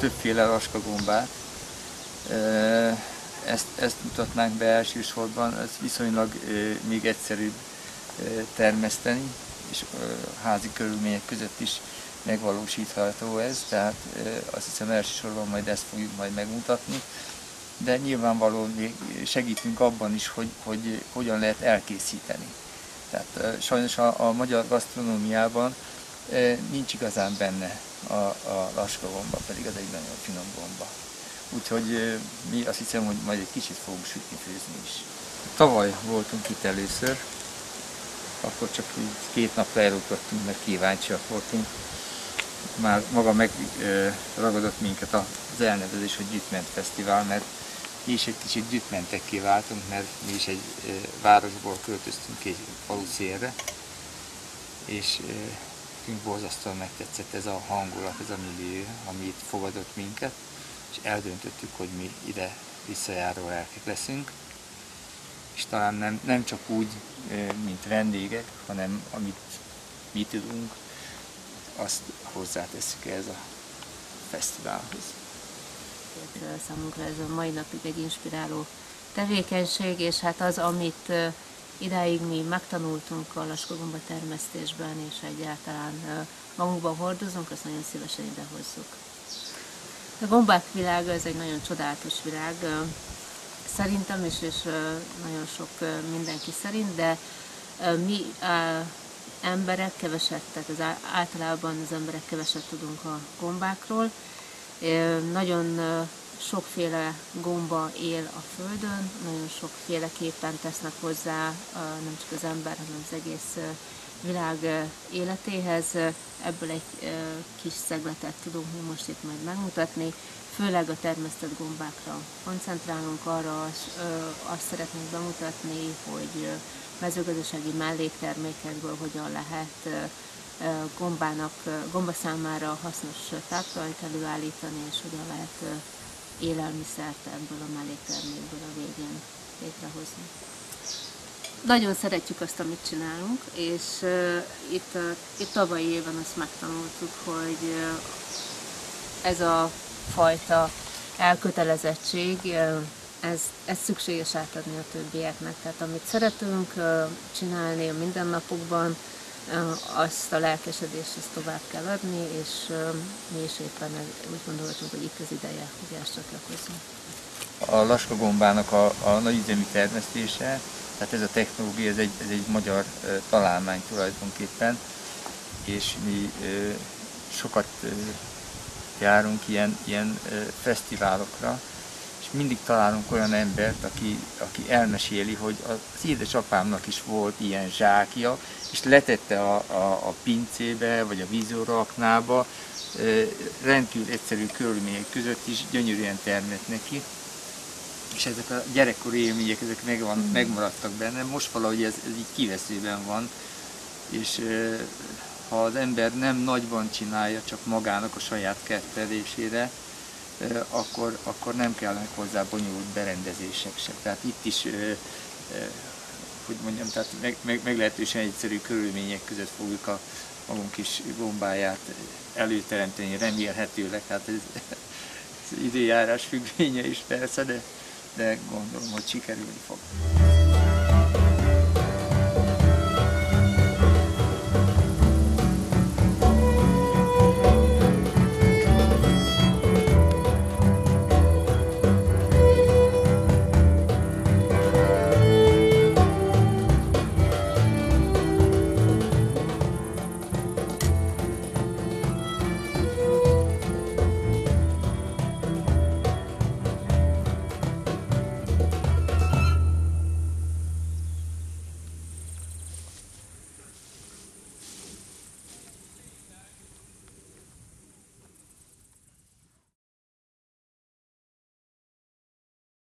többféle laskagombát. Ezt mutatnánk be elsősorban, ez viszonylag még egyszerűbb termeszteni, és házi körülmények között is megvalósítható ez, tehát azt hiszem elsősorban majd ezt fogjuk majd megmutatni, de nyilvánvalóan még segítünk abban is, hogy hogyan lehet elkészíteni. Tehát sajnos a magyar gasztronómiában nincs igazán benne a laskagomba, pedig az egy nagyon finom gomba. Úgyhogy mi azt hiszem, hogy majd egy kicsit fogunk sütni, főzni is. Tavaly voltunk itt először, akkor csak 2 napra elugrottunk, mert kíváncsiak voltunk. Már maga megragadott minket az elnevezés, hogy Gyütment Fesztivál, mert mi is egy kicsit gyütmentekké váltunk, mert mi is egy városból költöztünk egy faluszélre, és nekünk borzasztóan megtetszett ez a hangulat, ez a millió, ami itt fogadott minket, és eldöntöttük, hogy mi ide visszajáró lelkek leszünk, és talán nem csak úgy, mint vendégek, hanem amit mi tudunk, azt hozzátesszük ehhez a fesztiválhoz. Számunkra ez a mai napig egy inspiráló tevékenység, és hát az, amit idáig mi megtanultunk a laskagomba termesztésben, és egyáltalán magunkban hordozunk, azt nagyon szívesen idehozzuk. A gombák világa, ez egy nagyon csodálatos világ, szerintem is, és nagyon sok mindenki szerint, de mi emberek keveset, tehát általában az emberek keveset tudunk a gombákról. Nagyon sokféle gomba él a Földön, nagyon sokféleképpen tesznek hozzá nem csak az ember, hanem az egész világ életéhez. Ebből egy kis szegletet tudunk mi most itt majd megmutatni. Főleg a termesztett gombákra koncentrálunk, arra azt szeretnénk bemutatni, hogy mezőgazdasági melléktermékekből hogyan lehet gomba számára hasznos táptalanyt előállítani, és hogyan lehet élelmiszert ebből a melléktermékből a végén létrehozni. Nagyon szeretjük azt, amit csinálunk, és itt tavalyi évben azt megtanultuk, hogy ez a fajta elkötelezettség, ez szükséges átadni a többieknek. Tehát amit szeretünk csinálni a mindennapokban, azt a lelkesedést ezt tovább kell adni, és mi is éppen úgy gondoltunk, hogy itt az ideje, hogy ezt csatlakozzunk. A laskagombának a nagyüzemi termesztése, tehát ez a technológia, ez egy magyar találmány tulajdonképpen, és mi sokat járunk ilyen fesztiválokra, és mindig találunk olyan embert, aki elmeséli, hogy az édesapámnak is volt ilyen zsákja, és letette a pincébe, vagy a vízóraknába, rendkívül egyszerű körülmények között is gyönyörűen termett neki. És ezek a gyerekkori élmények, ezek megmaradtak bennem. Most valahogy ez így kiveszőben van, és ha az ember nem nagyban csinálja, csak magának a saját kertelésére, akkor nem kellene hozzá bonyolult berendezések sem. Tehát itt is, hogy mondjam, tehát meglehetősen egyszerű körülmények között fogjuk a magunk kis gombáját előteremteni, remélhetőleg. Hát ez időjárás függvénye is persze, de gondolom, hogy sikerülni fog.